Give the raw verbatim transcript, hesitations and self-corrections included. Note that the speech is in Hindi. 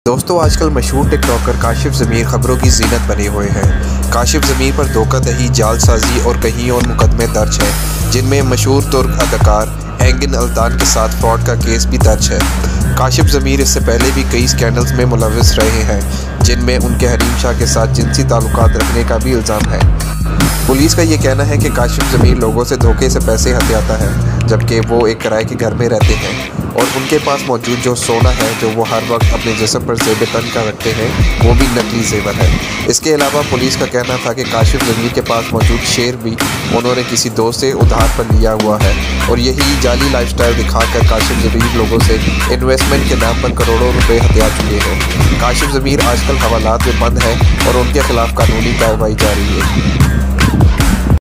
दोस्तों आजकल मशहूर टिकटॉकर काशिफ ज़मीर खबरों की जीनत बने हुए हैं। काशिफ ज़मीर पर धोखाधड़ी, जालसाजी और कहीं और मुकदमे दर्ज हैं, जिनमें मशहूर तुर्क अदाकार एंगिन अल्तान के साथ फ्रॉड का केस भी दर्ज है। काशिफ ज़मीर इससे पहले भी कई स्कैंडल्स में मुलव्वस रहे हैं, जिनमें उनके हरीम शाह के साथ जिनसी ताल्लुकात रखने का भी इल्ज़ाम है। पुलिस का ये कहना है कि काशिफ ज़मीर लोगों से धोखे से पैसे हथियाता है, जबकि वो एक किराए के घर में रहते हैं और उनके पास मौजूद जो सोना है जो वो हर वक्त अपने जिस्म पर ज़ेब तन का रखते हैं, वो भी नकली जेवर है। इसके अलावा पुलिस का कहना था कि काशिफ ज़मीर के पास मौजूद शेयर भी उन्होंने किसी दोस्त से उधार पर लिया हुआ है और यही जाली लाइफस्टाइल दिखाकर काशिफ ज़मीर लोगों से इन्वेस्टमेंट के नाम पर करोड़ों रुपए हथिया चुके हैं। काशिफ ज़मीर आजकल हवालात में बंद है और उनके खिलाफ कानूनी कार्रवाई जारी है।